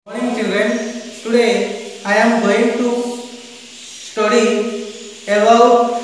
Morning children, today I am going to study about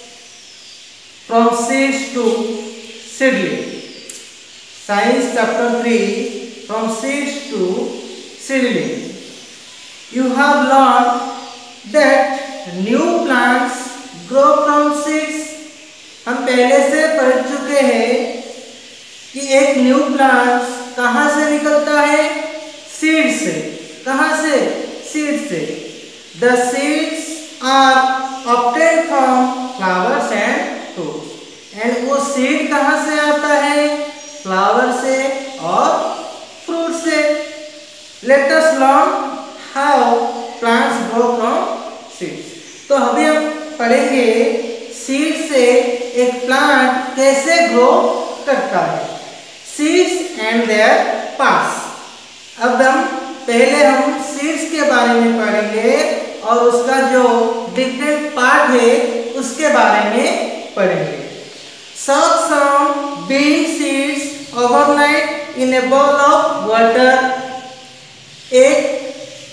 from seeds to seedling. Science chapter 3 from seeds to seedling. You have learned that new plants grow from seeds. हम पहले से पढ़ चुके हैं कि एक new plant कहाँ से निकलता है? सीड से। कहाँ से? सीड से। The seeds are obtained from flowers and fruits. And वो सीड कहाँ से आता है? फ्लावर से और फ्रूट से। Let us learn how plants grow from seeds. तो अभी हम पढ़ेंगे सीड से एक प्लांट कैसे ग्रो करता है। Seeds and their parts. अब हम सीड्स के बारे में पढ़ेंगे और उसका जो डिफरेंट पार्ट है उसके बारे में पढ़ेंगे। Soak some bean seeds overnight in a bowl of water. एक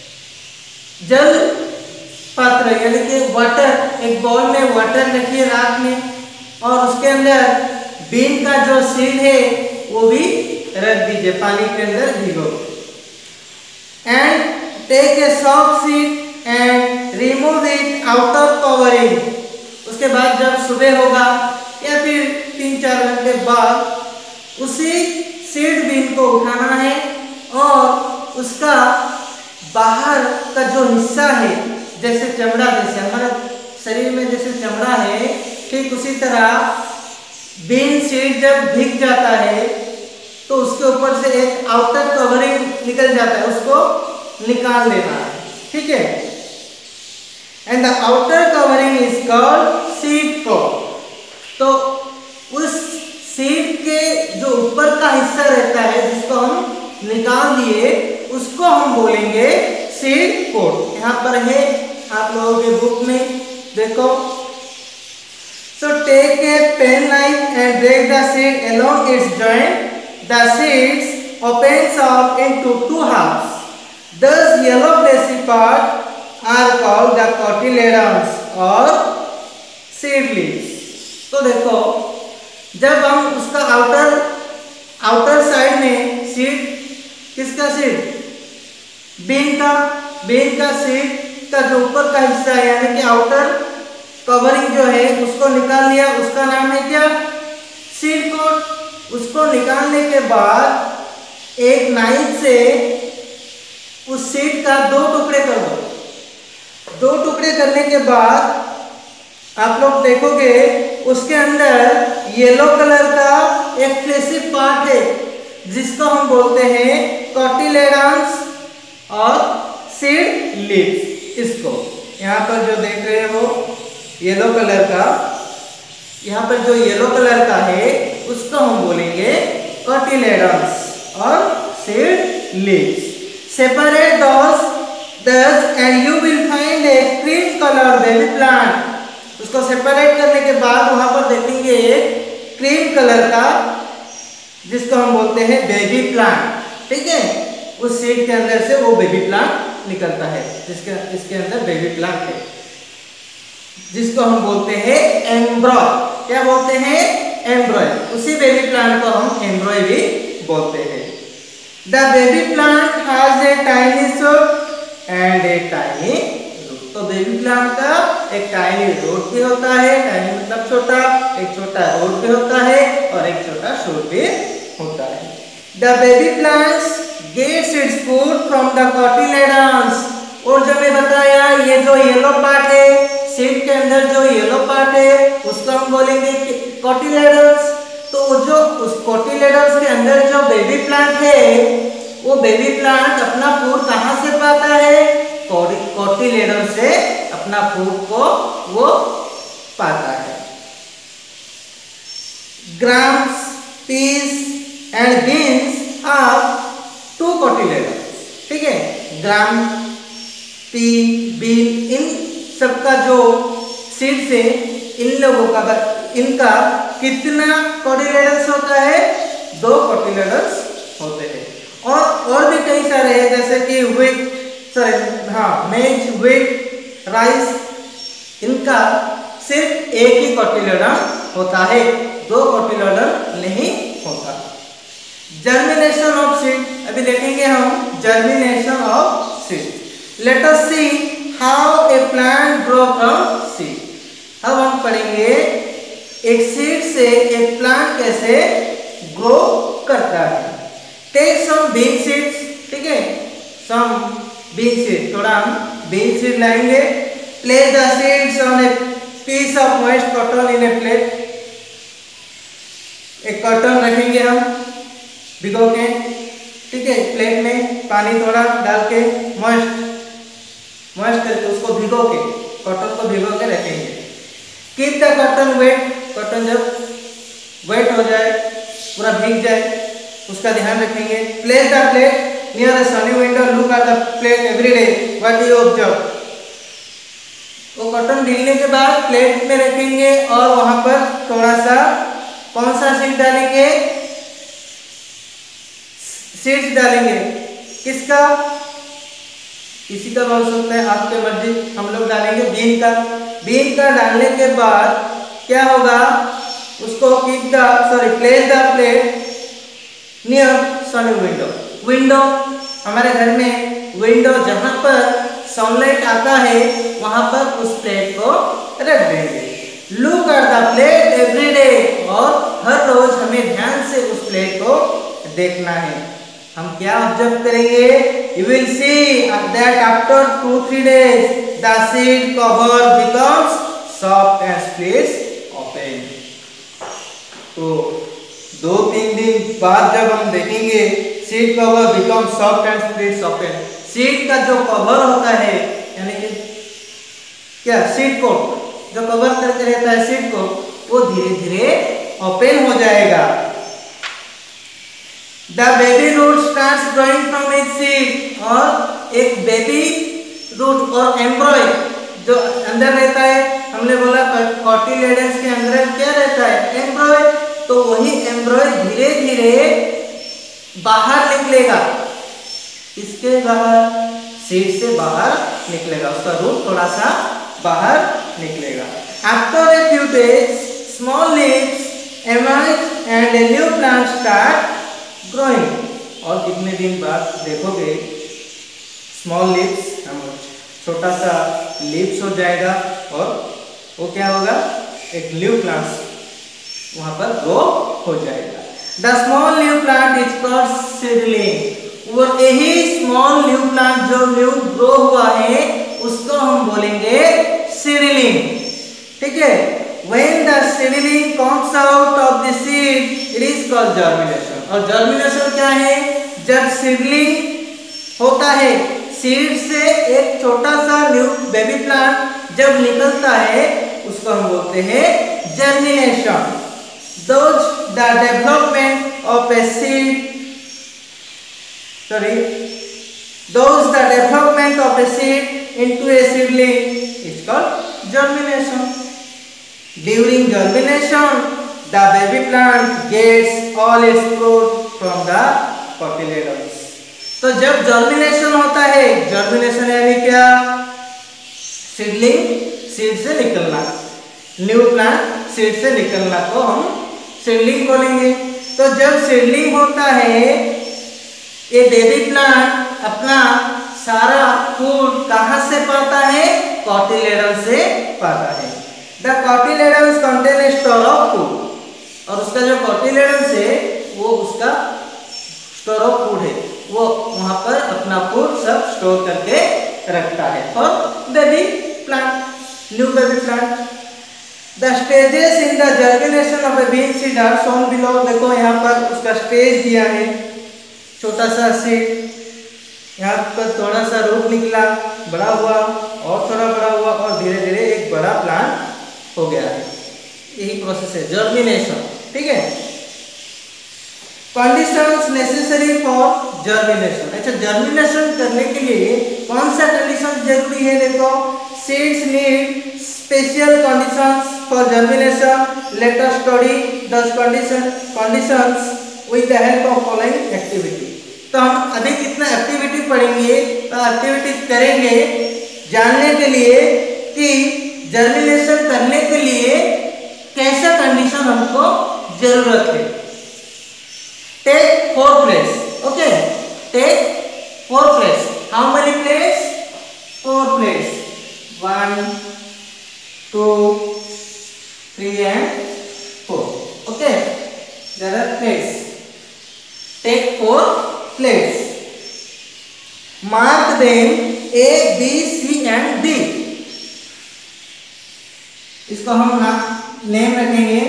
जल पात्र यानी कि वाटर, एक बाउल में वाटर रखिए रात में और उसके अंदर बीन का जो सीड है वो भी रख दीजिए, पानी के अंदर भिगो। And take a soft seed and remove it outer covering. उसके बाद जब सुबह होगा या फिर 3-4 घंटे बाद उसी सीड बीन को उठाना है और उसका बाहर का जो हिस्सा है, जैसे चमड़ा, जैसे हमारे शरीर में जैसे चमड़ा है, ठीक उसी तरह बीन सीड जब भीग जाता है तो उसके ऊपर से एक आउटर कवरिंग निकल जाता है, उसको निकाल देना है। ठीक है। And the outer covering is called seed coat. तो उस सीड के जो ऊपर का हिस्सा रहता है जिसको हम निकाल दिए उसको हम बोलेंगे सीड कोट। यहाँ पर है आप लोगों के बुक में देखो। So take a pen knife and break the seed along its joint. The seeds opens up into two halves. Thus yellow fleshy part are called the cotyledons or seedlings. तो देखो जब हम उसका आउटर साइड में seed, किसका seed? Bean का seed का जो ऊपर का हिस्सा है यानी कि आउटर कवरिंग जो है उसको निकाल लिया, उसका नाम है क्या? Seed coat. उसको निकालने के बाद एक नाइफ से उस सीड का 2 टुकड़े कर दो। 2 टुकड़े करने के बाद आप लोग देखोगे उसके अंदर येलो कलर का एक फ्लेशी पार्ट है जिसको हम बोलते हैं कॉटिलेडन्स और सीड लीव्स। इसको यहाँ पर जो देख रहे हो येलो कलर का, यहाँ पर जो येलो कलर का है उसको हम बोलेंगे कॉटिलेडन्स और seed leaves. Separate those and you will find a cream color baby plant। उसको सेपरेट करने के बाद वहां पर देखेंगे एक क्रीम कलर का जिसको हम बोलते हैं बेबी प्लांट। ठीक है। उस सीड के अंदर से वो बेबी प्लांट निकलता है इसके अंदर बेबी प्लांट है जिसको हम बोलते हैं एम्ब्रॉय। क्या बोलते हैं? एम्ब्रॉय। उसी बेबी प्लांट को हम एम्ब्रॉय भी बोलते हैं। The baby plant has a tiny shoot and a tiny root. तो बेबी प्लांट का एक टाइनी रूट भी होता है, टाइनी मतलब छोटा, एक छोटा रूट भी होता है और एक छोटा शूट भी होता है। The baby plants gets its food from the cotyledons. और जो मैं बताया ये जो येलो पार्ट है सीड के अंदर, जो येलो पार्ट है उसको हम बोलेंगे कॉटिलेडन्स। तो जो उस कॉटिलेडन्स के अंदर जो बेबी प्लांट है वो बेबी प्लांट अपना फूड कहाँ से पाता है? कॉटिलेडन्स से अपना फूड को वो पाता है। Grams, peas and beans are 2 cotyledons. ठीक है। ग्राम, पी, बीन, इन सबका जो सीड से इन लोगों का इनका कितना कॉटिलेडन्स होता है? 2 कॉटिलेडन्स होते हैं। और भी कई सारे हैं, जैसे कि व्हीट, सॉरी हाँ मेज, व्हीट, राइस, इनका सिर्फ एक ही कोटिलेडन होता है, दो कोटिलेडन नहीं होता। जर्मिनेशन ऑफ सीड, अभी देखेंगे हम germination of seed. Let us see how a plant grow from seed. अब हम पढ़ेंगे एक सीड से एक प्लांट कैसे ग्रो करता है। टेक सम बीन सीड्स, ठीक है, सम बीन सीड, थोड़ा हम बीन सीड लाएंगे। Place the seeds on a piece of moist cotton in a plate, एक कॉटन रखेंगे हम भिगो के, ठीक है, प्लेट में पानी थोड़ा डाल के मॉइस्ट करके उसको भिगो के, कॉटन को भिगो के रखेंगे। Keep the cotton wet, cotton जब वेट हो जाए, पूरा भीग जाए, उसका ध्यान रखेंगे। Place the plate near a sunny window, look at the plate every day, what you observe. वो कॉटन भीगने के बाद प्लेट में रखेंगे और वहां पर थोड़ा सा कौन सा सीड डालेंगे, सीड्स डालेंगे। किसका, किसी का हो सकता है, आपके मर्जी, हम लोग डालेंगे बीन का। बीन का डालने के बाद क्या होगा, उसको keep the sorry place the plate near sunny window. Window, हमारे घर में विंडो जहां पर सनलाइट आता है वहां पर उस प्लेट को रख देंगे। Look at the plate every day, और हर रोज हमें ध्यान से उस प्लेट को देखना है। हम क्या ऑब्जर्व करेंगे, you will see that after 2-3 days the seed cover becomes soft and splits open. तो 2-3 दिन बाद जब हम देखेंगे seed cover becomes soft and splits open, seed का जो कवर होता है, यानी कि क्या सीड कोट जो कवर करके रहता है सीड को, वो धीरे धीरे ओपन हो जाएगा। The baby root starts growing from its seed, और एक बेबी रूट और एम्ब्रॉय जो अंदर रहता है, हमने बोला कोटिलेडन्स के अंदर क्या रहता है, एम्ब्रॉय, तो वही एम्ब्रॉय धीरे धीरे बाहर निकलेगा। इसके बाहर, सीड से बाहर निकलेगा, उसका रूट थोड़ा सा बाहर निकलेगा। After a few days small leaves emerge and a new plant start growing, और कितने दिन बाद देखोगे स्मॉल लीव्स, छोटा सा लीव्स हो जाएगा, और वो क्या होगा, एक न्यू प्लांट वहां पर ग्रो हो जाएगा। The small new plant is called seedling, और यही स्मॉल न्यू प्लांट जो न्यू ग्रो हुआ है उसको हम बोलेंगे सीडलिंग, ठीक है। When the seedling comes out of the seed, it is called germination। और germination क्या है, जब सीडलिंग होता है, सीड से एक छोटा सा न्यू बेबी प्लांट जब निकलता है उसको हम बोलते हैं germination। Those the development of a seed, those the development of a seed into a seedling is called germination। During germination, the baby plant gets all its fruit from the cotyledons। तो जब germination होता है, germination यानी क्या, seedling seed से निकलना, new plant seed से निकलना को हम सीडलिंग बोलेंगे। तो जब सीडलिंग होता है, ये बेबी प्लांट अपना सारा फूड कहाँ से पाता है, कोटिलेडन से पाता है। The cotyledons contain a store of food, और उसका जो कोटिलेडन्स है वो उसका स्टोर ऑफ फूड है, वो वहां पर अपना फूड सब स्टोर करके रखता है for baby plant, new baby plant. The stages in the germination of a bean seed are shown below. देखो यहाँ पर उसका स्टेज दिया है, छोटा सा सीड, यहाँ पर थोड़ा सा रूट निकला, बड़ा हुआ और थोड़ा बड़ा हुआ और धीरे धीरे एक बड़ा प्लांट हो गया है। यही प्रोसेस है जर्मिनेशन, ठीक है। Conditions necessary for germination. अच्छा, जर्मिनेशन करने के लिए कौन सा कंडीशन जरूरी है, देखो, seeds need special conditions for germination. Let us study those conditions with the help of following activity. तो हम अभी कितना एक्टिविटी पढ़ेंगे, तो एक्टिविटी करेंगे जानने के लिए कि जर्मिनेशन करने के लिए कैसा कंडीशन हमको जरूरत है। Take 4 plates, okay, take 4 plates. How many plates? 4 plates, 1 2 3 and 4, okay, there are plates. Take 4 plates, mark them A, B, C and D. इसको हम नेम रखेंगे,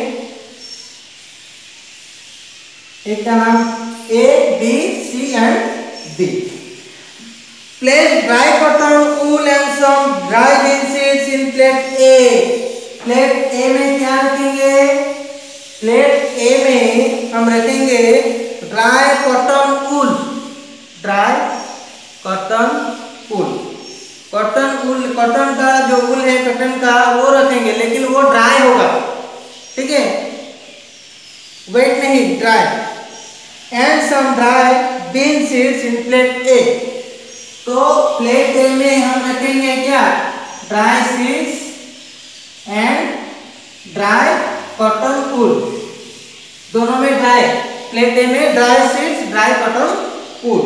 एक का नाम A, B, C and D. Place dry cotton, wool and some dry bean seeds in plate A. Plate A में क्या रखेंगे? Plate A में हम रखेंगे dry cotton wool, dry cotton wool. Cotton wool, cotton का जो वूल है कॉटन का वो रखेंगे, लेकिन वो ड्राई होगा, ठीक है, वेट नहीं, dry. And some dry bean seeds in plate A. तो प्लेट ए में हम रखेंगे क्या? Dry seeds and dry cotton wool, दोनों में ड्राई। प्लेट ए में dry seeds, dry cotton wool.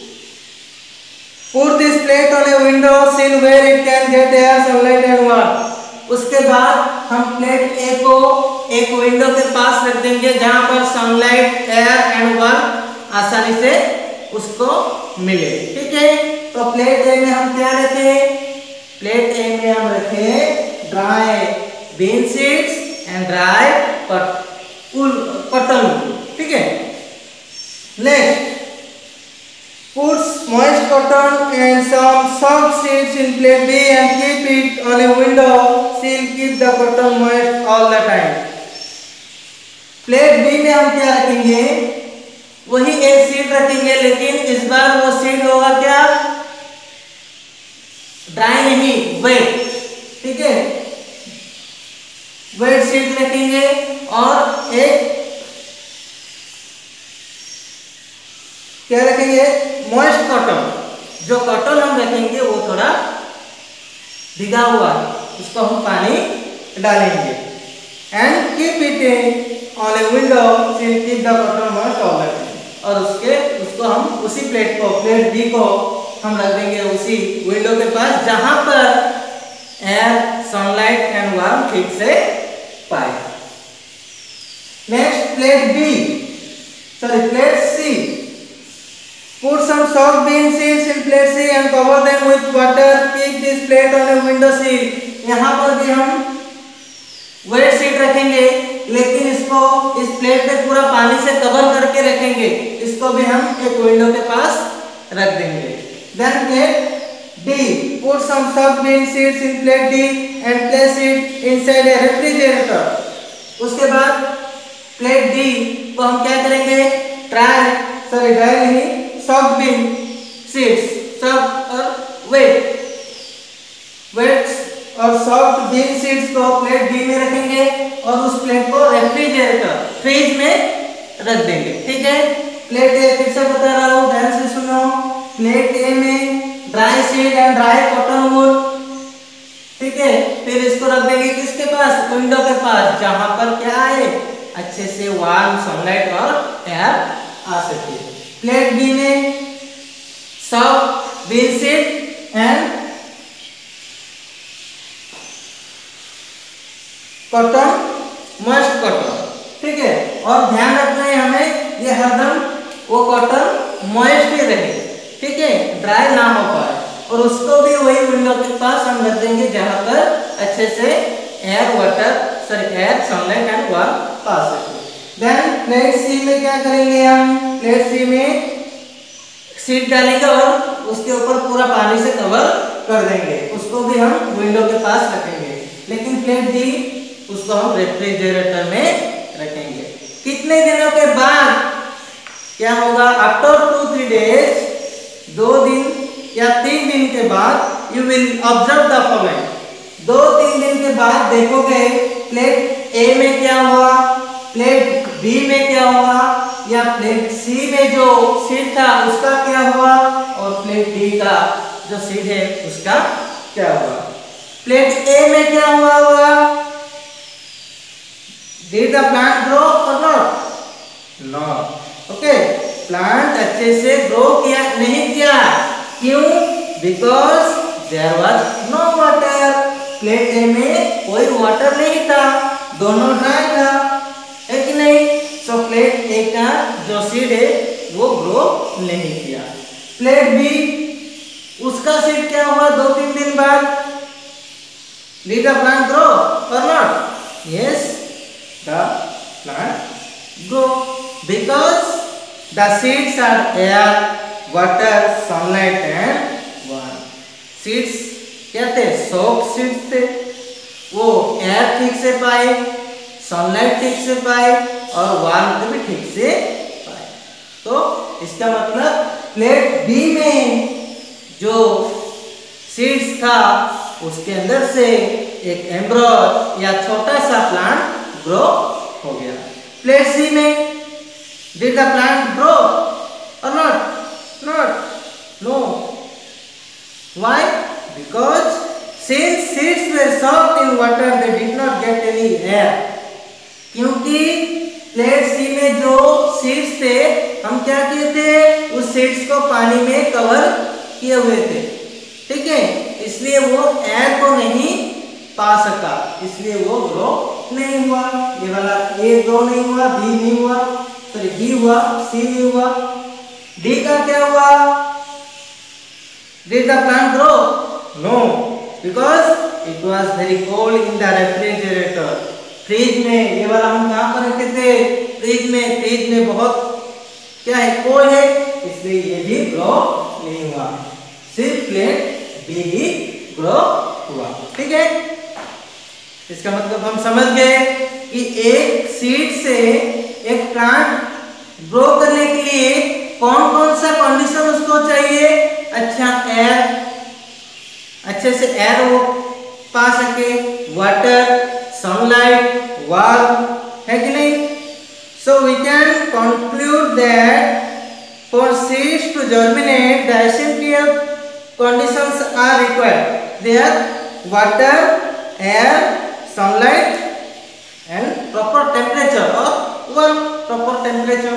Put this plate on a window sill where it can get air, sunlight and warm. उसके बाद हम प्लेट ए को एक विंडो के पास रख देंगे जहां पर सनलाइट, एयर एंड वार्म आसानी से उसको मिले, ठीक है। तो प्लेट ए में हम क्या रखे? प्लेट ए में हम रखे dry bean seeds and dry cotton, ठीक है। Next, put moist cotton and some soft seeds in plate B and keep it on a window sill, keep the cotton moist all the time. Plate B में हम क्या रखेंगे? वही एक seed रखेंगे, लेकिन इस बार वो सीड होगा क्या? ड्राई नहीं, वेट, ठीक है, वेट सीड रखेंगे। और एक क्या रखेंगे? Moist cotton. जो कॉटन हम रखेंगे वो थोड़ा भीगा हुआ, उसको हम पानी डालेंगे। And keep it on a window sill, keep the cotton moist all the time. और उसको हम उसी प्लेट को, प्लेट बी को हम रख देंगे उसी विंडो के पास जहां पर एयर, सनलाइट एंड वार्म ठीक से पाए। Next, plate B, sorry plate C. Put some soft bean seeds in plate C and cover them with water, keep this plate on a window sill. यहाँ पर भी हम वेट सीड रखेंगे, लेकिन इसको इस प्लेट पे पूरा पानी से कवर करके रखेंगे। इसको भी हम एक विंडो के पास रख देंगे। Then plate D, put some soft bean seeds in plate D and place it inside a refrigerator. उसके बाद प्लेट D को हम क्या करेंगे? ड्राई नहीं, सॉफ्ट बीन सीड्स, सॉफ्ट और वेट और सॉफ्ट बीन सीड्स को प्लेट D में रखेंगे और उस प्लेट को रेफ्रिजरेटर, फ्रिज में रख देंगे, ठीक है। प्लेट ए फिर से बता रहा हूँ, ध्यान से सुनो। प्लेट ए में dry seed and dry cotton wool, ठीक है। फिर इसको रख देंगे किसके पास? विंडो के पास, जहां पर क्या है? अच्छे से वार्म, सनलाइट और एयर आ सके। प्लेट बी में soft bean seed and cotton, moist cotton, ठीक है। और ध्यान रखना है हमें, ये हरदम वो कॉटन मॉइस्ट ही रहे, ठीक है, ड्राई ना हो पाए। और उसको भी वही विंडो के पास हम रख देंगे जहां पर अच्छे से एयर, सनलाइट एंड वार्म पा सके। देन प्लेट सी में क्या करेंगे हम? प्लेट सी में सीड डालेंगे और उसके ऊपर पूरा पानी से कवर कर देंगे। उसको भी हम विंडो के पास रखेंगे। लेकिन प्लेट डी, उसको हम रेफ्रिजरेटर में रखेंगे। कितने दिनों के बाद क्या होगा? आफ्टर 2-3 डेज, 2 दिन या 3 दिन के बाद, you will observe the following. 2-3 दिन के बाद देखोगे प्लेट ए में क्या हुआ, प्लेट बी में क्या हुआ, या प्लेट सी में जो सीड था उसका क्या हुआ और प्लेट डी का जो सीड है उसका क्या हुआ। प्लेट ए में क्या हुआ होगा, डिड द प्लांट ग्रो और नॉट, नॉट। ओके, प्लांट अच्छे से ग्रो किया नहीं किया, क्यों, because there was no water. Plate A में कोई वाटर नहीं था, दोनों ड्राई था, है कि नहीं। सो प्लेट ए का जो सीड है वो ग्रो नहीं किया। प्लेट बी, उसका सीड क्या हुआ 2-3 दिन बाद, डिड द प्लांट ग्रो और not, yes the plant grow because the seeds are air, water, sunlight and warmth. Seeds क्या थे, soaked seeds थे, वो air ठीक से पाए, sunlight ठीक से पाए और warmth भी ठीक से पाए। तो इसका मतलब प्लेट बी में जो सीड्स था उसके अंदर से एक एम्ब्रियो या छोटा सा प्लांट ग्रो हो गया। प्लेट सी में did the plant grow or not, not, no, why, because since seeds were soaked in water they did not get any air। क्योंकि प्लेट सी में जो सीड्स थे हम क्या किए थे, उस सीड्स को पानी में कवर किए हुए थे, ठीक है, इसलिए वो एयर को नहीं पा सका, इसलिए वो ग्रो नहीं हुआ। ये वाला ए ग्रो नहीं हुआ, बी नहीं हुआ, सॉरी बी हुआ, सी नहीं हुआ। डी का क्या हुआ, did the plant grow, no, because it was very cold in the refrigerator. Fridge में, ये वाला हम कहाँ पर रखे थे, फ्रिज में, फ्रिज में बहुत क्या है, कोल्ड है, इसलिए ये भी ग्रो नहीं हुआ, सिर्फ प्लेट बी ही ग्रो हुआ, ठीक है। इसका मतलब हम समझ गए कि एक सीड से एक प्लांट ग्रो करने के लिए कौन कौन सा कंडीशन उसको चाहिए, अच्छा एयर, अच्छे से एयर वो पा सके, वाटर, सनलाइट, वार्म, है कि नहीं। So we can conclude that for seeds to germinate the essential conditions are required, they are water, air, sunlight and proper temperature or warm, proper temperature.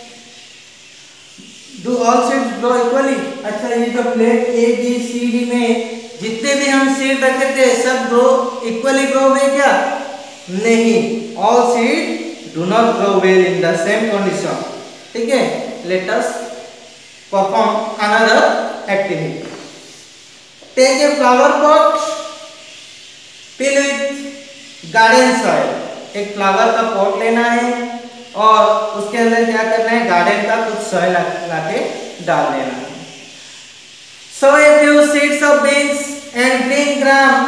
Do all seeds grow equally? अच्छा, ये जो plate A B C D में जितने भी हम seed रखे थे सब ग्रो इक्वली ग्रो हुए क्या, नहीं, all seed do not grow well in the same condition, ठीक है। Let us perform another activity. Take a flower pot, fill with garden soil. एक फ्लावर का पॉट लेना है और उसके अंदर क्या करना है, गार्डन का कुछ सॉइल लाके डाल देना है। So a few seeds of beans and green gram.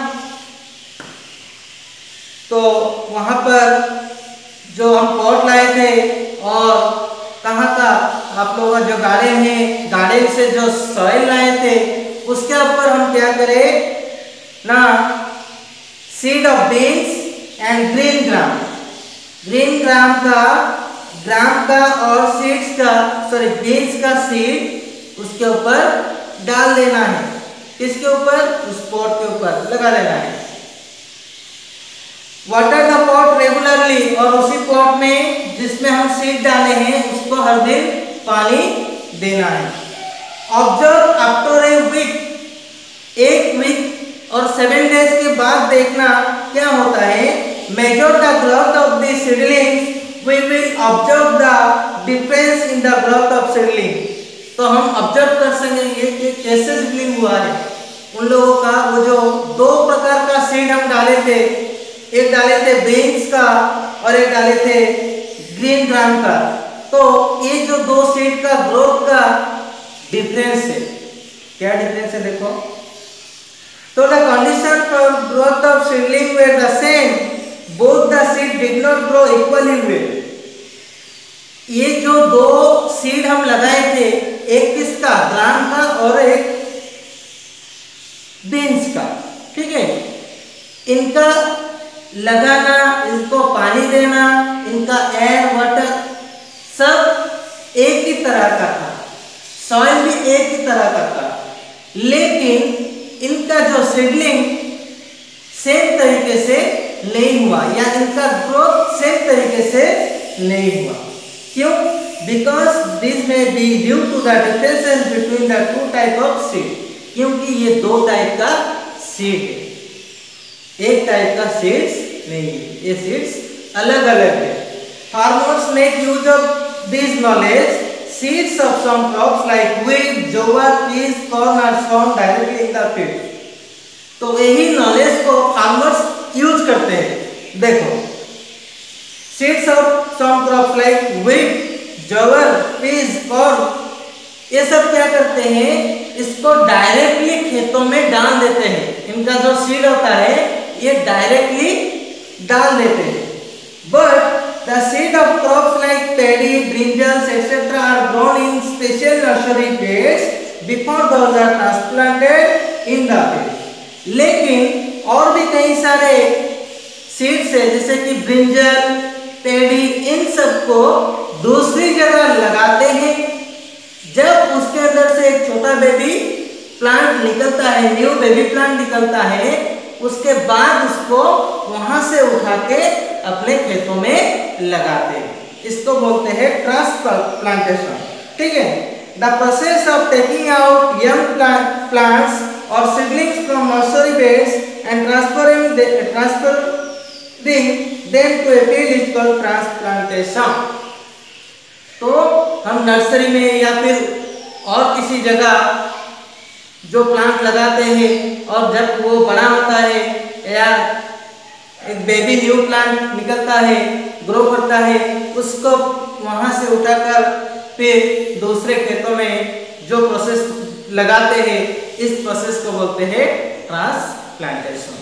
तो वहां पर जो हम पॉट लाए थे और कहाँ का, आप लोगों का जो गार्डन है, गार्डन से जो सॉइल लाए थे उसके ऊपर हम क्या करें ना, seed of beans and green gram, green gram का और सीड्स का, सॉरी बीन्स का सीड उसके ऊपर डाल देना है, किसके ऊपर, उस पॉट के ऊपर लगा देना है। वाटर द पॉट रेगुलरली, और उसी पॉट में जिसमें हम सीड डाले हैं उसको हर दिन पानी देना है। ऑब्जर्व आफ्टर ए वीक, एक वीक और 7 डेज के बाद देखना क्या होता है। Measure the growth of the seedlings, we will observe the difference in the growth of seedling. तो हम ऑब्जर्व कर सकेंगे कि कैसे सीडलिंग हुआ है उन लोगों का। वो जो 2 प्रकार का सीड हम डाले थे, एक डाले थे बीन्स का और एक डाले थे ग्रीन ग्राम का, तो ये जो 2 सीड का ग्रोथ का डिफरेंस है, क्या डिफरेंस है देखो। तो the condition for growth of seedling were the same, both the seed did not grow equally well। ये जो 2 सीड हम लगाए थे, एक किसका, ग्राम का और एक बीन्स का, ठीक है, इनका लगाना, इनको पानी देना, इनका एयर वाटर सब तरह का था, सॉइल भी एक ही तरह का था, लेकिन इनका जो सीडलिंग सेम तरीके से नहीं हुआ या इनका ग्रोथ सेम तरीके से नहीं हुआ। क्यों? Because this may be due to the differences between the two type of seed, क्योंकि ये दो टाइप का सीड है, एक टाइप का सीड्स नहीं है, ये सीड्स अलग अलग है। Farmers make use of this knowledge, seeds of some crops like wheat, jowar, peas, corn are sown directly in the field. तो यही नॉलेज को फार्मर्स यूज करते हैं। देखो, seeds of some crops like wheat, jowar, peas, corn, ये सब क्या करते हैं, इसको डायरेक्टली खेतों में डाल देते हैं। इनका जो सीड होता है ये डायरेक्टली डाल देते हैं। But the seed of crops like paddy, brinjals etcetera are grown in special nursery beds before those are transplanted in the field. लेकिन और भी कई सारे सीड्स है जैसे कि ब्रिंजल, पैडी, इन सबको दूसरी जगह लगाते हैं। जब उसके अंदर से एक छोटा बेबी प्लांट निकलता है, न्यू बेबी प्लांट निकलता है, उसके बाद उसको वहां से उठा के अपने खेतों में लगाते हैं। इसको बोलते हैं ट्रांसप्लांटेशन। ठीक है। The process of taking out young plants और seedlings from nursery beds and transferring them to a field is called transplantation। तो हम नर्सरी में या फिर और किसी जगह जो प्लांट लगाते हैं और जब वो बड़ा होता है या एक बेबी न्यू प्लांट निकलता है, ग्रो करता है, उसको वहां से उठाकर फिर दूसरे खेतों में जो प्रोसेस लगाते हैं, इस प्रोसेस को बोलते हैं transplantation.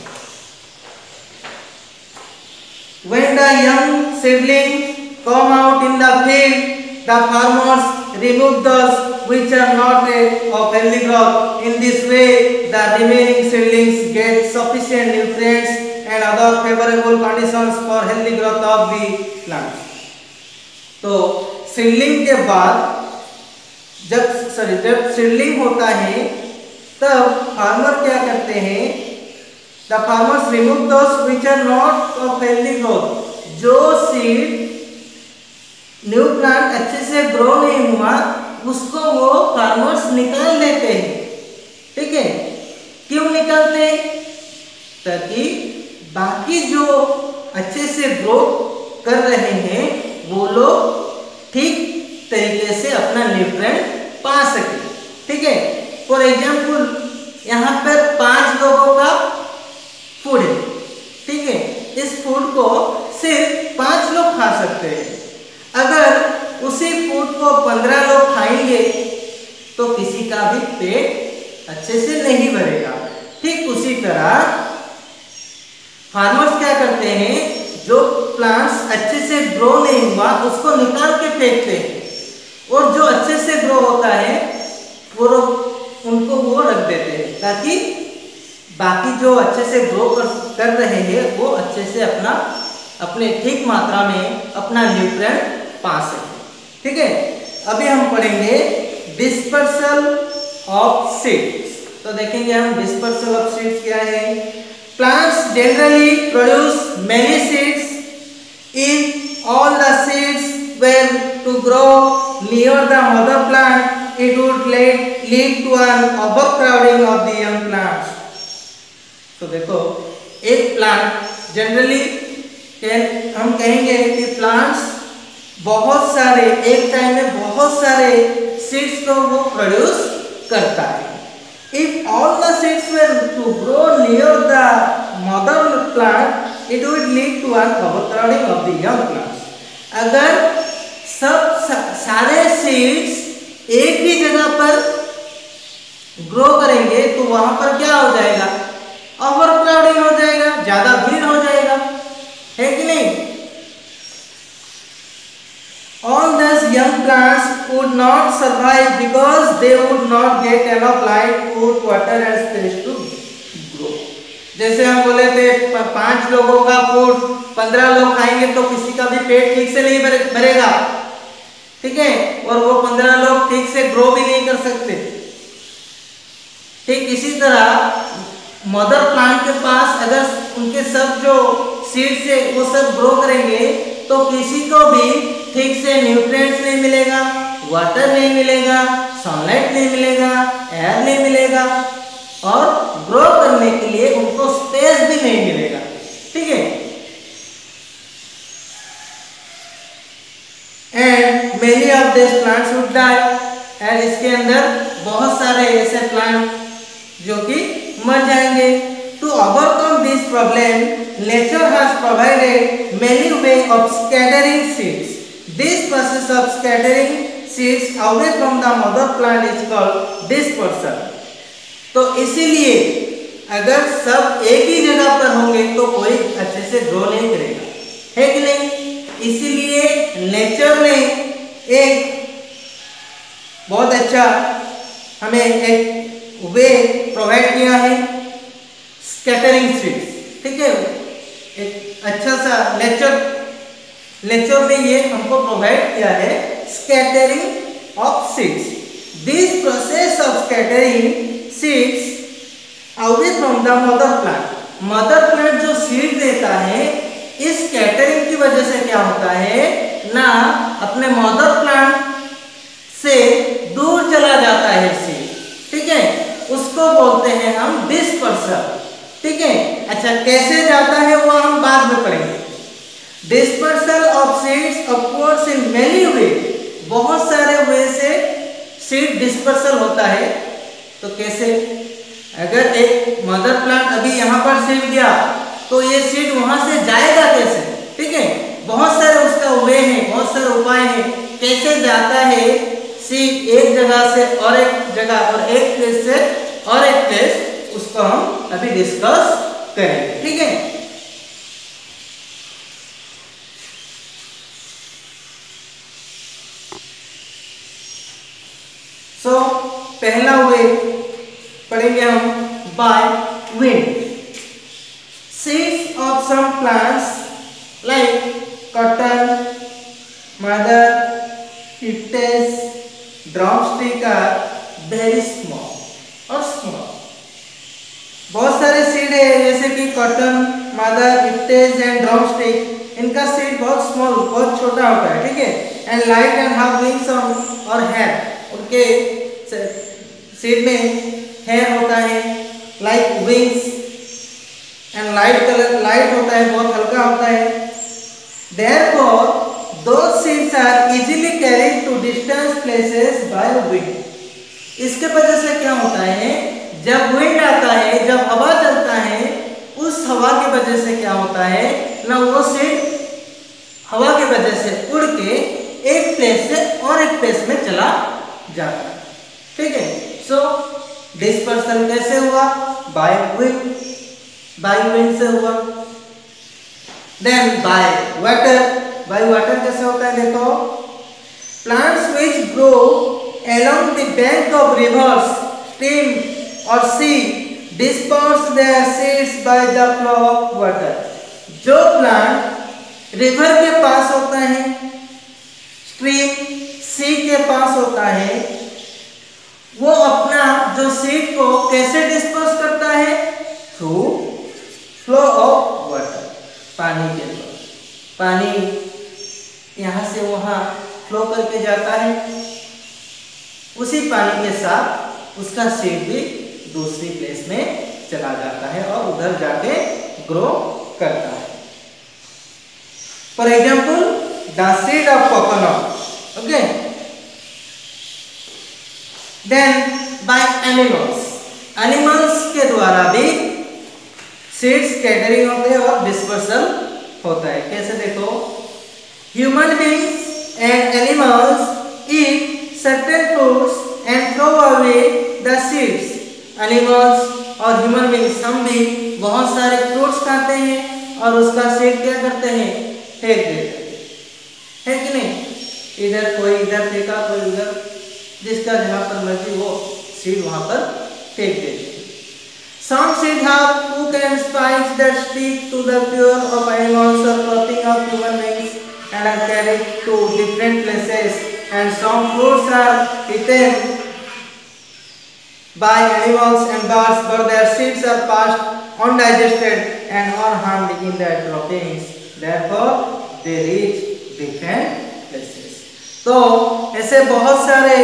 When the young seedlings come out in the field, the farmers remove those which are not of healthy growth. In this way, the remaining seedlings get sufficient nutrients and other favorable conditions for healthy growth of the plants. तो seedling के बाद जब seedling होता है तब farmer क्या करते हैं, The farmers remove those which are not of healthy growth। जो सीड न्यू प्लांट अच्छे से ग्रो नहीं हुआ उसको वो फार्मर्स निकाल देते हैं। ठीक है। क्यों निकालते हैं? ताकि बाकी जो अच्छे से ग्रो कर रहे हैं वो लोग ठीक तरीके से अपना न्यूट्रिएंट पा सके। ठीक है। फॉर एग्जाम्पल यहाँ पर 5 लोगों का फूड है। ठीक है। इस फूड को सिर्फ 5 लोग खा सकते हैं। अगर उसी फूड को 15 लोग खाएंगे तो किसी का भी पेट अच्छे से नहीं भरेगा। ठीक उसी तरह फार्मर्स क्या करते हैं, जो प्लांट्स अच्छे से ग्रो नहीं हुआ उसको निकाल के फेंकते हैं और जो अच्छे से ग्रो होता है वो उनको वो रख देते हैं ताकि बाकी जो अच्छे से ग्रो कर रहे हैं वो अच्छे से अपने ठीक मात्रा में अपना न्यूट्रिएंट पा सके। ठीक है। अभी हम पढ़ेंगे डिस्पर्सल ऑफ सीड्स। तो देखेंगे हम डिस्पर्सल ऑफ सीड्स क्या है। Plants generally produce many seeds if all the seeds were to grow near the mother plant it would lead to an overcrowding of the young plants. तो देखो, एक plant generally हम कहेंगे कि plants बहुत सारे एक टाइम में बहुत सारे सीड्स को वो प्रोड्यूस करता है। If all the seeds were to grow near the mother plant it would lead to an overcrowding of the young plants. अगर सारे सीड्स एक ही जगह पर ग्रो करेंगे तो वहां पर क्या हो जाएगा, ओवरक्राउडिंग हो जाएगा, ज्यादा भीड़ हो जाएगा, है कि नहीं। All these young plants would not survive because they would not get enough light, food, water and space to grow। जैसे हम बोले थे 5 लोगों का फूड 15 लोग खाएंगे तो किसी का भी पेट ठीक से नहीं भरेगा। ठीक है, और वो 15 लोग ठीक से ग्रो भी नहीं कर सकते। ठीक इसी तरह मदर प्लांट के पास अगर उनके सब जो सीड्स है वो सब ग्रो करेंगे तो किसी को भी ठीक से न्यूट्रिएंट्स नहीं मिलेगा, वाटर नहीं मिलेगा, सनलाइट नहीं मिलेगा, एयर नहीं मिलेगा और ग्रो करने के लिए उनको स्पेस भी नहीं मिलेगा। ठीक है, and many of this plants would die, and इसके अंदर बहुत सारे ऐसे प्लांट जो कि मर जाएंगे। To overcome this problem nature has provided many way of scattering seeds. This process of scattering seeds away from the mother plant is called dispersal. तो इसीलिए अगर सब एक ही जगह पर होंगे तो कोई अच्छे से ग्रो नहीं करेगा, है कि नहीं? इसीलिए नेचर ने एक बहुत अच्छा हमें एक वे प्रोवाइड किया है स्कैटरिंग सीड्स। ठीक है, एक अच्छा सा नेचर ने ये हमको प्रोवाइड किया है scattering of seeds. This process of scattering seeds away from the mother plant जो सीड देता है, इस स्कैटरिंग की वजह से क्या होता है ना, अपने मदर प्लांट से दूर चला जाता है सीड। ठीक है, उसको बोलते हैं हम डिस्पर्सल। ठीक है, अच्छा कैसे जाता है वो हम बाद में पढ़ेंगे। Dispersal of seeds of course in many way, बहुत सारे वे से सीड डिस्पर्सल होता है। तो कैसे? अगर एक मदर प्लांट अभी यहाँ पर सीड गया तो ये सीड वहां से जाएगा कैसे? ठीक है, बहुत सारे उसका वे है, बहुत सारे उपाय है कैसे जाता है सीड एक जगह से और एक जगह और एक प्लेस से और एक प्लेस, उसको हम अभी डिस्कस करेंगे। ठीक है, सो पहला वे पढ़ेंगे हम by wind. Seeds of some plants like cotton, mother, pipes, drumstick are very small और small। बहुत सारे सीड है जैसे कि कॉटन, मदर, पिप्टेज एंड ड्रमस्टिक, इनका सीड बहुत स्मॉल, बहुत छोटा होता है। ठीक है, and light and have wings और हेयर, उनके सीड में हेयर होता है, लाइक विंग्स एंड लाइट होता है, बहुत हल्का होता है। Therefore, those seeds are easily carried to distant places by wind। इसके वजह से क्या होता है, जब विंड आता है, जब हवा चलता है, उस हवा की वजह से क्या होता है ना, वो सीड हवा की वजह से उड़ के एक प्लेस से और एक प्लेस में चला जाता है। ठीक है, सो डिस्पर्सल कैसे हुआ? बाय विंड से हुआ। देन बाय वाटर कैसे होता है? देखो, plants which grow along the bank of rivers, stream or sea disperse their seeds by the flow of water। जो प्लांट रिवर के पास होता है, स्ट्रीम, सी के पास होता है, वो अपना जो सीड को कैसे डिस्पर्स करता है? थ्रू फ्लो ऑफ वाटर, पानी के द्वारा। पानी यहाँ से वहाँ फ्लो करके जाता है, उसी पानी के साथ उसका सीड भी दूसरी प्लेस में चला जाता है और उधर जाके ग्रो करता है। For example the seed of coconut, okay. Then by animals के द्वारा भी सीड्स स्कैटरिंग होते हैं और डिस्पर्सल होता है। कैसे? देखो, human beings and animals eat certain fruits and throw away the seeds। Animals और ह्यूमन बीइंग्स, हम भी बहुत सारे फ्रूट्स खाते हैं और उसका सीड क्या करते हैं? फेंक देते हैं, है कि नहीं? इधर कोई इधर फेंका, कोई उधर, जिसका जहाँ पर मर्जी वो सीड वहाँ पर फेंक देते हैं। Some seeds have hook and spikes that stick to the fur of animals or clothing of human beings and are carried to different places and some fruits are eaten by animals and birds, but their seeds are passed undigested and unharmed in their droppings. Therefore, they reach different places. तो ऐसे बहुत सारे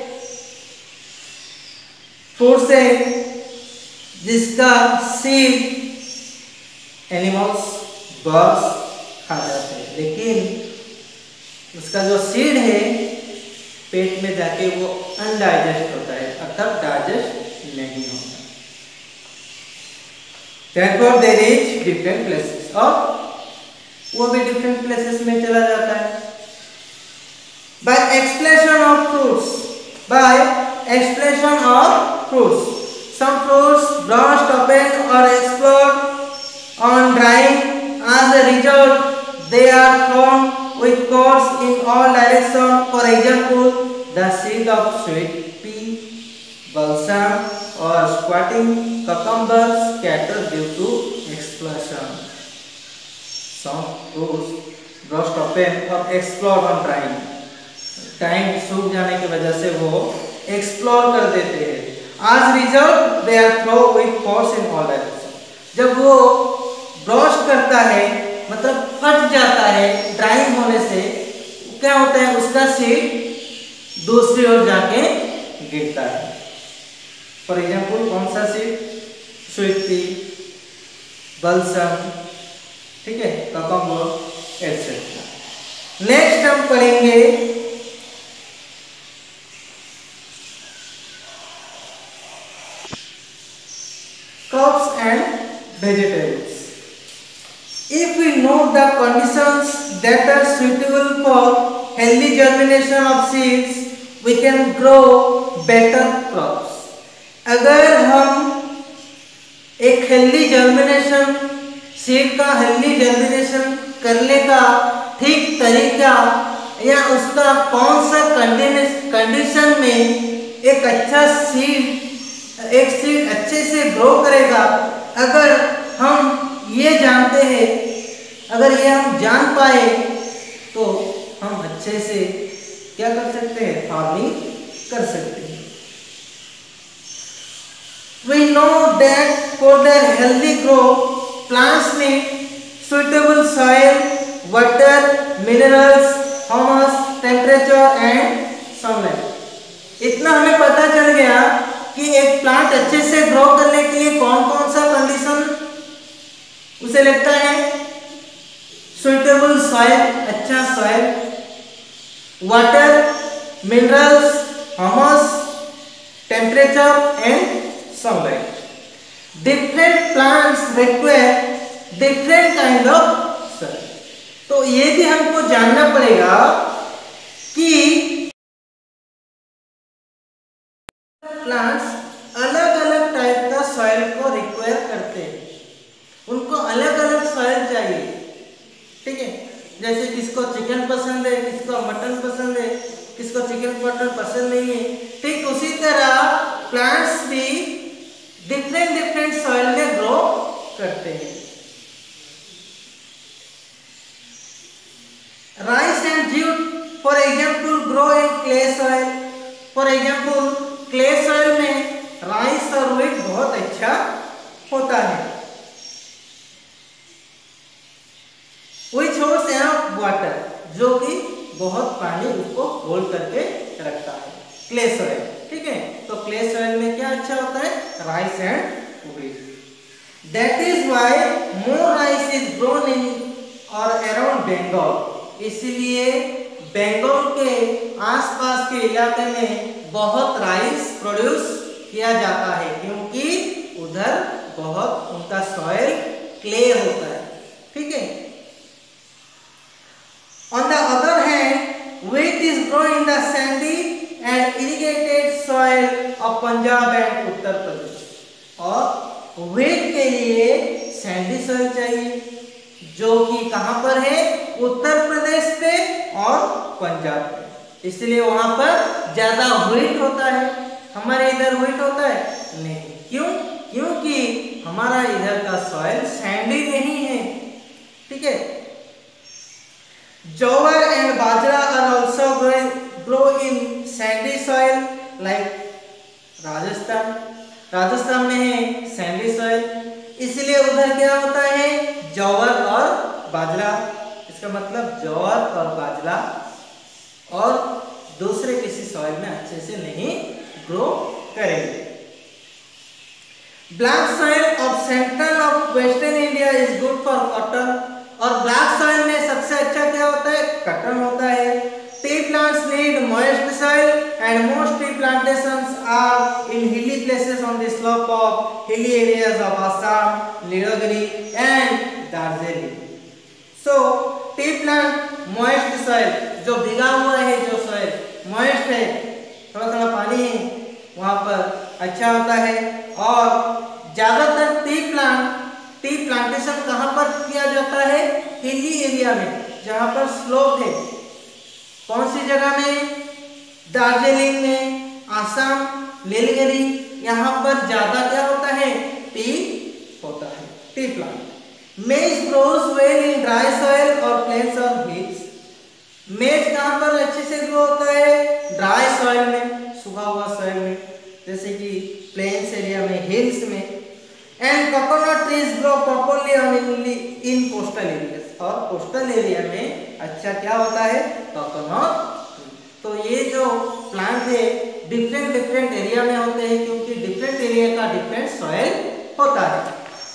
fruits हैं जिसका seed animals birds खा जाते हैं, लेकिन उसका जो सीड है पेट में जाके वो अनडाइजेस्ट होता है, अर्थात डाइजेस्ट नहीं होता। Therefore they reach different places, और वो भी डिफरेंट प्लेसेस में चला जाता है। By explanation of fruits, some fruits burst open or explode on drying. As a result, they are thrown with force in all directions. For example, the seed of sweet pea, balsam, or squatting cucumber scatter due to explosion. Some fruits burst open or explode on drying. Time सूख जाने की वजह से वो explore कर देते हैं। As result, they are thrown with force in all directions. जब वो ब्रस्ट करता है मतलब फट जाता है ड्राइंग होने से, क्या होता है उसका सीड दूसरी ओर जाके गिरता है। फॉर एग्जाम्पल कौन सा सीड? स्वीट पी, बलसम, ठीक है, ककम्बर एटसेट्रा। नेक्स्ट हम पढ़ेंगे crops and vegetables. If we know the conditions that are suitable for healthy germination of seeds, we can grow better crops. अगर हम एक हेल्दी जर्मिनेशन सीड का हेल्दी जर्मिनेशन करने का ठीक तरीका या उसका कौन सा कंडीशन में एक अच्छा सीड अच्छे से ग्रो करेगा, अगर हम ये जानते हैं, अगर ये हम जान पाए तो हम अच्छे से क्या कर सकते हैं? फार्मिंग कर सकते हैं। We know that for their healthy growth, plants need suitable soil, water, minerals, humus, temperature and sunlight. इतना हमें पता चल गया कि एक प्लांट अच्छे से ग्रो करने के लिए कौन कौन सा कंडीशन उसे लगता है? सुइटेबल सॉइल, अच्छा soil, water, minerals, humus, temperature and sunlight. Different plants require different kind of soil. तो ये भी हमको जानना पड़ेगा कि प्लांट्स अलग अलग टाइप का सॉइल को रिक्वायर करते हैं, उनको अलग अलग सॉइल चाहिए, ठीक है। जैसे किसको चिकन पसंद है, किसको मटन पसंद है, किसको चिकन मटन पसंद नहीं है, ठीक उसी तरह प्लांट्स भी डिफरेंट सॉइल में ग्रो करते हैं। Rice and jute for example grow in clay soil. For example clay soil में राइस और व्हीट बहुत अच्छा होता है। Which holds enough water, जो कि बहुत पानी उसको होल्ड करके रखता है, क्ले सॉइल, ठीक है। तो क्ले सॉइल में क्या अच्छा होता है? Rice and wheat. That is why more rice is grown in और अराउंड बंगाल। इसलिए बंगाल के आसपास के इलाके में बहुत राइस प्रोड्यूस किया जाता है, क्योंकि उधर बहुत उनका सॉइल क्ले होता है, ठीक है। On the other hand, wheat is grown in the sandy and irrigated soil of Punjab and Uttar Pradesh. और wheat के लिए सैंडी सॉइल चाहिए, जो कि कहाँ पर है? उत्तर प्रदेश पे और पंजाब पे। इसलिए वहां पर ज्यादा व्हीट होता है। हमारे इधर व्हीट होता है नहीं। क्यों? क्योंकि हमारा इधर का सॉइल सैंडी नहीं है, ठीक है। Jowar and bajra are also grow Rajasthan, Rajasthan में है सैंडी सॉइल, इसलिए उधर क्या होता है ज्वार और बाजरा। इसका मतलब ज्वार और बाजरा और दूसरे किसी सॉइल में अच्छे से नहीं ग्रो करेंगे। Black soil of central of western India is good for cotton, और ब्लैक सॉइल में सबसे अच्छा क्या होता है कॉटन होता है। Tea plants need moist soil and most tea plantations are in hilly places on the slope of hilly areas of Assam, Nilgiri and Darjeeling. So tea plant moist soil, जो भीगा हुआ है, जो सॉइल मॉइस्ट है, थोड़ा थोड़ा पानी है, वहां पर अच्छा होता है। और ज्यादातर टी प्लांटेशन कहां पर किया जाता है हिली एरिया में, जहां पर स्लोप है। कौन सी जगह में? दार्जिलिंग में, असम, नीलगिरी, यहाँ पर ज्यादा क्या होता है टी होता है, tea plant. Maize grows well in dry soil और प्लेन्स और हिल्स। मेज कहाँ पर अच्छे से ग्रो होता है? ड्राई सॉइल में, सूखा हुआ सॉइल में, जैसे कि प्लेन्स एरिया में, हिल्स में। And coconut trees grow properly in coastal areas, और कोस्टल एरिया में अच्छा क्या होता है कोकोनट। तो ये जो प्लांट है डिफरेंट एरिया में होते हैं, क्योंकि डिफरेंट एरिया का डिफरेंट सॉइल होता है।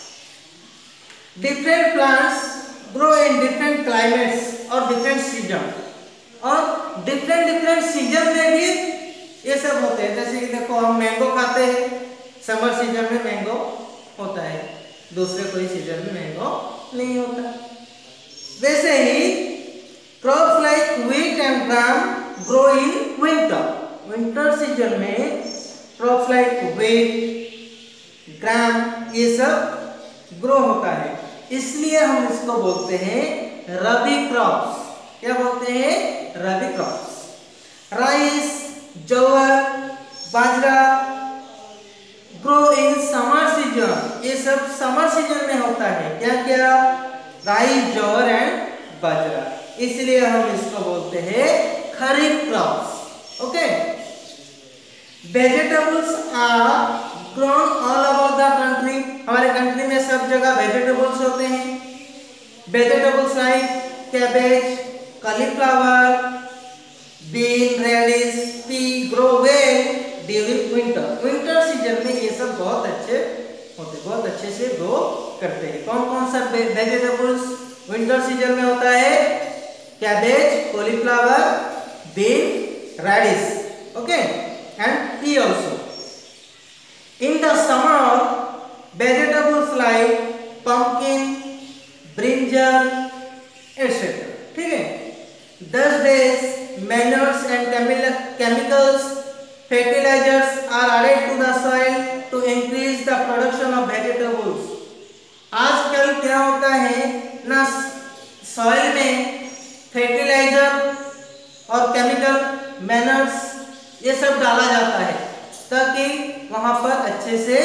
Different plants grow in different climates और डिफरेंट सीजन, और डिफरेंट सीजन में भी ये सब होते हैं। जैसे कि देखो हम मैंगो खाते हैं, समर सीजन में मैंगो होता है, दूसरे कोई सीजन में मैंगो नहीं होता। वैसे ही crops like wheat and gram grow in winter. Winter season में क्रॉप्स लाइक व्हीट, ग्राम, ये सब ग्रो होता है, इसलिए हम इसको बोलते हैं रबी क्रॉप्स। क्या बोलते हैं? Rabi crops. Rice, jowar, bajra grow in summer season, ये सब समर सीजन में होता है। क्या क्या? राइस, ज्वार एंड बाजरा, इसलिए हम इसको बोलते हैं kharif crops. Okay. Vegetables are grown all over the country, हमारे कंट्री में सब जगह वेजिटेबल्स होते हैं। Vegetables like cabbage, cauliflower, bean, radish, pea grow well during winter. Winter season में ये सब बहुत अच्छे होते, बहुत अच्छे से ग्रो करते हैं। कौन कौन सा वेजिटेबल्स विंटर सीजन में होता है? Cabbage, cauliflower, bean, radish, okay, and pea also. In the summer, vegetables like pumpkin, brinjal, etc. ठीक है। 10 days, manures and chemicals, fertilizers are added to the soil to increase the production of vegetables. आजकल क्या होता है ना, soil में fertiliser और chemical, manners, ये सब डाला जाता है ताकि वहां पर अच्छे से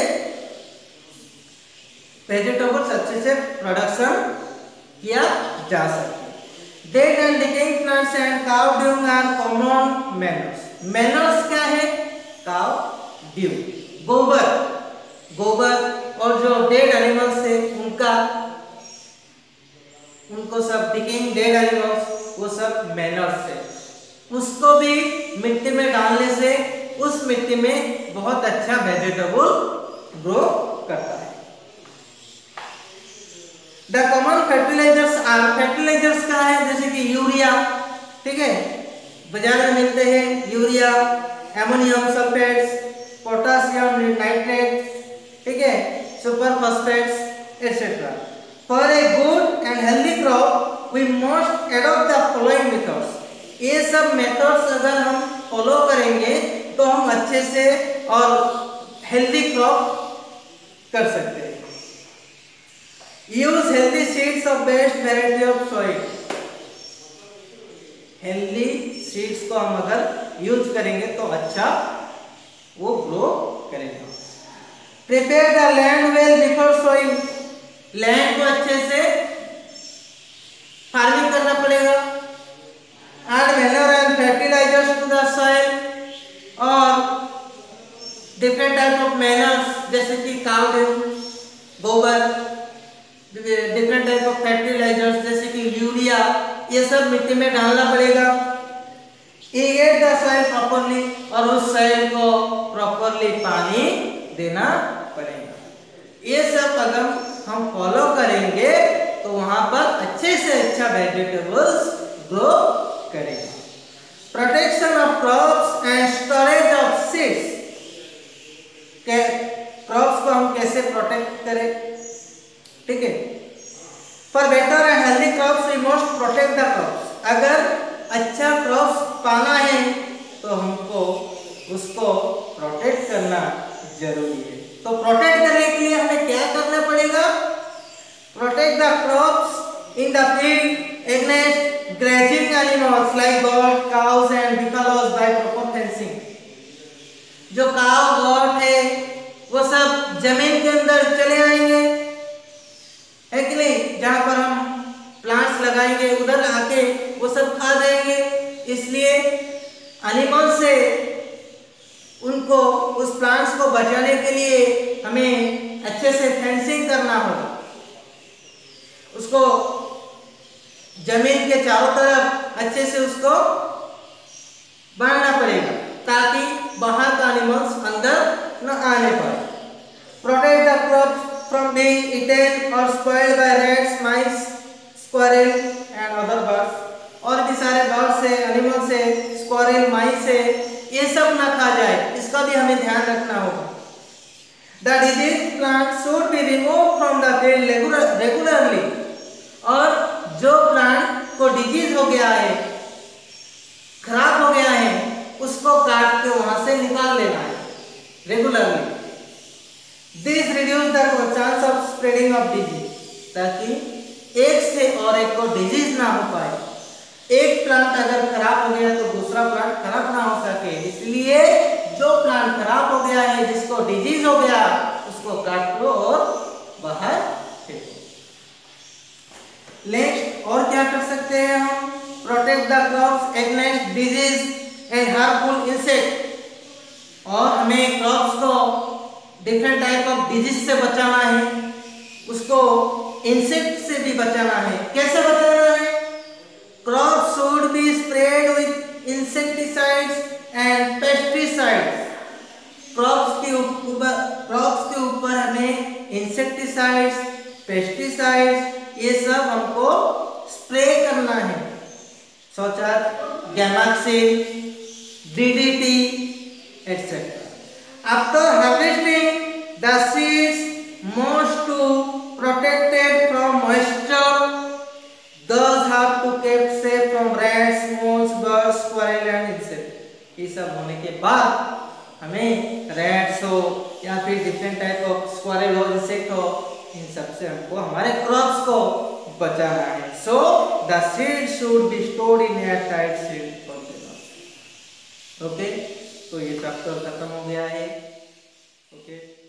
वेजिटेबल्स अच्छे से प्रोडक्शन किया जा सके। Dead and decaying plants and cow dung are common manures. Manures क्या है? काउ ड्यूंग, गोबर, और जो डेड एनिमल्स थे उनको सब डिकेइंग डेड एनिमल्स, वो सब मैनर्स थे। उसको भी मिट्टी में डालने से उस मिट्टी में बहुत अच्छा वेजिटेबल ग्रो करता है। The common fertilisers are, fertilisers क्या है? जैसे कि यूरिया, ठीक है, बाजार में मिलते हैं urea, ammonium sulphates, potassium nitrate, ठीक है, super phosphates etcetera. For a good and healthy crop we must adopt the following methods. ये सब मेथड्स अगर हम फॉलो करेंगे तो हम अच्छे से और हेल्दी क्रॉप कर सकते हैं। Use healthy seeds of best variety of soil. Healthy seeds को हम अगर यूज करेंगे तो अच्छा वो ग्रो करेगा। Prepare the land well before sowing. Land को अच्छे से फार्मिंग करना पड़ेगा। Add manure and fertilizers to the soil, और डिफरेंट टाइप ऑफ मैनर्स जैसे कि काउ डंग, गोबर, डिफरेंट टाइप ऑफ फर्टिलाइजर्स जैसे कि यूरिया, ये सब मिट्टी में डालना पड़ेगा। इरिगेट द सॉइल प्रॉपरली, और उस सॉइल को प्रॉपरली पानी देना पड़ेगा। ये सब अगर हम फॉलो करेंगे तो वहां पर अच्छे से अच्छा वेजिटेबल्स ग्रो करेगा। Protection of crops and storage of seeds, crops को हम कैसे प्रोटेक्ट करें, ठीक है। For better and healthy crops we must protect the crops, अगर अच्छा क्रॉप्स पाना है तो हमको उसको प्रोटेक्ट करना जरूरी है। तो प्रोटेक्ट करने के लिए हमें क्या करना पड़ेगा? Protect the crops in the field against grazing animals like goat, cows and buffaloes by proper fencing. जो काव, गॉट है वो सब जमीन के अंदर चले आएंगे, है कि नहीं, जहां पर हम प्लांट्स लगाएंगे उधर आके वो सब खा जाएंगे। इसलिए एनिमल से उनको, उस प्लांट्स को बचाने के लिए हमें अच्छे से फेंसिंग करना होगा। उसको जमीन के चारों तरफ अच्छे से उसको बांधना पड़ेगा ताकि बाहर का एनिमल्स अंदर न आने पाए। Protect the crops from being eaten or spoiled by rats, mice, squirrel and other birds। और भी सारे बर्ड से, एनिमल से, स्क्वायरल, माइस से, ये सब ना खा जाए, इसका भी हमें ध्यान रखना होगा। The diseased plant should be removed from the field regularly, और जो प्लांट को डिजीज हो गया है, खराब हो गया है, उसको काट के वहां से निकाल लेना है regularly. This reduce the chance of spreading of disease, ताकि एक से और एक को डिजीज ना हो पाए। एक प्लांट अगर खराब हो गया तो दूसरा प्लांट खराब ना हो सके, इसलिए जो प्लांट खराब हो गया है, जिसको डिजीज हो गया, उसको काट लो और बाहर फेंको। नेक्स्ट और क्या कर सकते हैं हम? Protect the crops against disease and harmful insect, और हमें क्रॉप्स को डिफरेंट टाइप ऑफ डिजीज से बचाना है, उसको इंसेक्ट से भी बचाना है। कैसे बचाना है? Crop should be spread with insecticides and pesticides. Crops के ऊपर हमें इंसेक्टिसाइड्स, पेस्टिसाइड्स, ये सब हमको स्प्रे करना है, गैमाक्सिन, DDT etc. After harvesting, the seeds must to protected from moisture. Thus have to kept safe from rats, moles, birds, squirrel and insects। ये सब होने के बाद हमें रैट्स हो या फिर डिफरेंट टाइप ऑफ स्क्वायरल हो, इंसेक्ट हो, इन सब से हमको हमारे क्रॉप्स को बचाना है। So the seed should be stored in airtight seed containers। ओके, तो ये चैप्टर खत्म हो गया है। ओके।